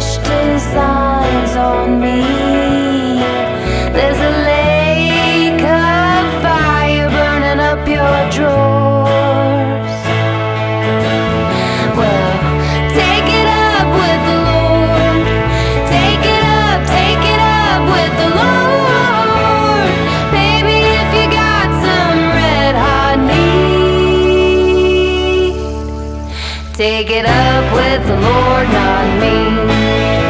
wish designs on me. There's a lake of fire burning up your drawers. Well, take it up with the Lord. Take it up with the Lord. Maybe if you got some red hot need, take it up with the Lord, not me.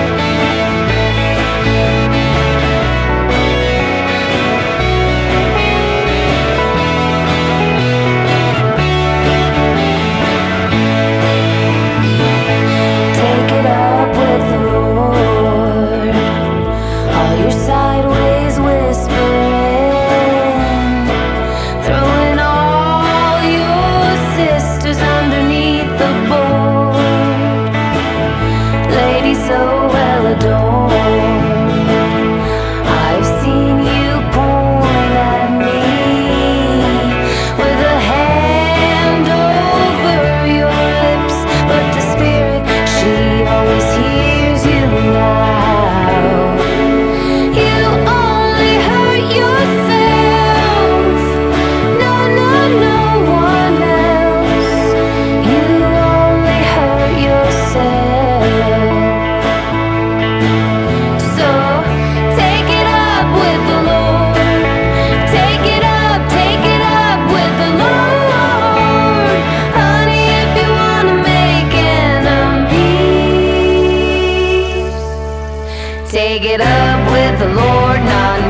Sideways whispering, throwing all your sisters underneath the board. Lady so well adorned, I've seen you point at me with a hand over your lips, but the spirit, she always hears you now. Take it up with the Lord, not